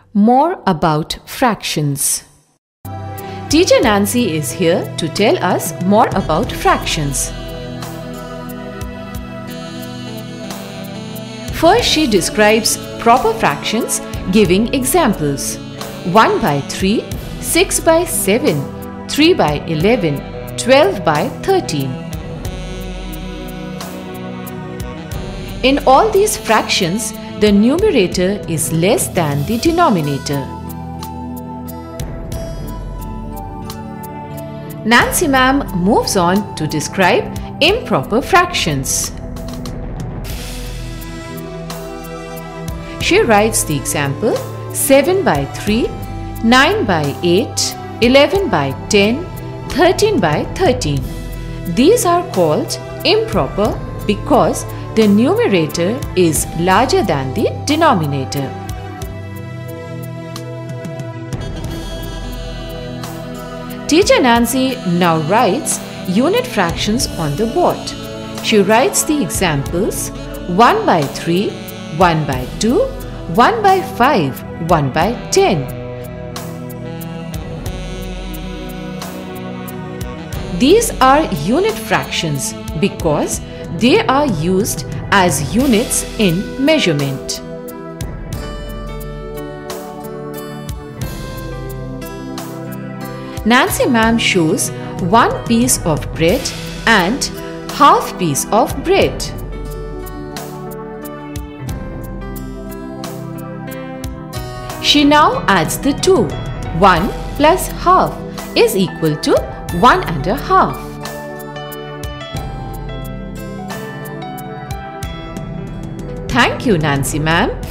More about fractions. Teacher Nancy is here to tell us more about fractions. First, she describes proper fractions giving examples: 1 by 3, 6 by 7, 3 by 11, 12 by 13. In all these fractions, the numerator is less than the denominator. Nancy ma'am moves on to describe improper fractions. She writes the example 7 by 3, 9 by 8, 11 by 10, 13 by 13. These are called improper because the numerator is larger than the denominator. Teacher Nancy now writes unit fractions on the board. She writes the examples 1 by 3, 1 by 2, 1 by 5, 1 by 10. These are unit fractions because they are used as units in measurement. Nancy ma'am shows 1 piece of bread and half piece of bread. She now adds the two. 1 plus half is equal to 1 and a half. Thank you, Nancy ma'am.